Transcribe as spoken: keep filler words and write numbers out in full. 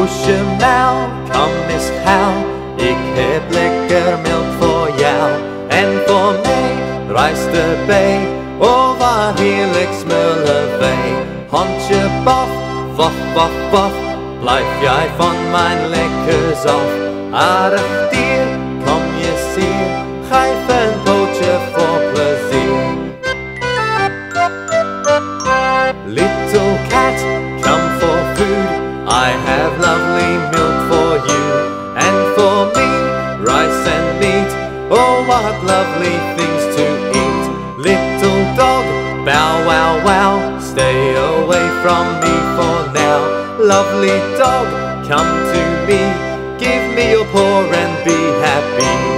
Hoesjemaal, kom eens gauw, ik heb lekker melk voor jou. En voor mij rijst erbij, oh wat heerlijk smullen wij. Handje paf, waf, waf, waf, blijf jij van mijn lekkers af. Aardig dier, kom je zeer, geef een pootje voor plezier. Little cat, come for food, I have lovely milk for you. And for me, rice and meat, oh what lovely things to eat. Little dog, bow wow wow, stay away from me for now. Lovely dog, come to me, give me your paw and be happy.